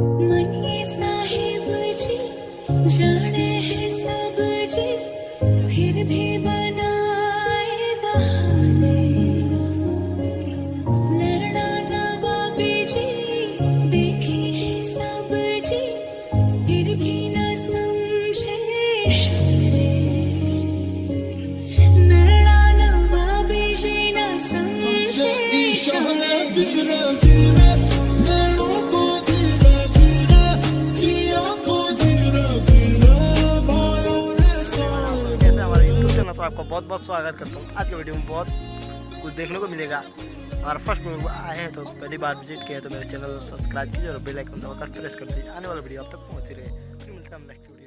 Money Sahib जी जाने हैं सब जी, फिर भी बनाए बहाने। नैना नवाबी जी देखे हैं सब जी, फिर भी न समझे इशारे। नैना नवाबी जी न समझे इशारे। तो आपका बहुत बहुत स्वागत करता हूँ। आज के वीडियो में बहुत कुछ देखने को मिलेगा। हमारा फर्स्ट वीडियो आए हैं तो पहली बार विजिट किया है तो मेरे चैनल को सब्सक्राइब कीजिए और बेल आइकन दबाकर प्रेस कर दीजिए। आने वाला वीडियो आप तक पहुँच रहे। फिर मिलता है नेक्स्ट वीडियो।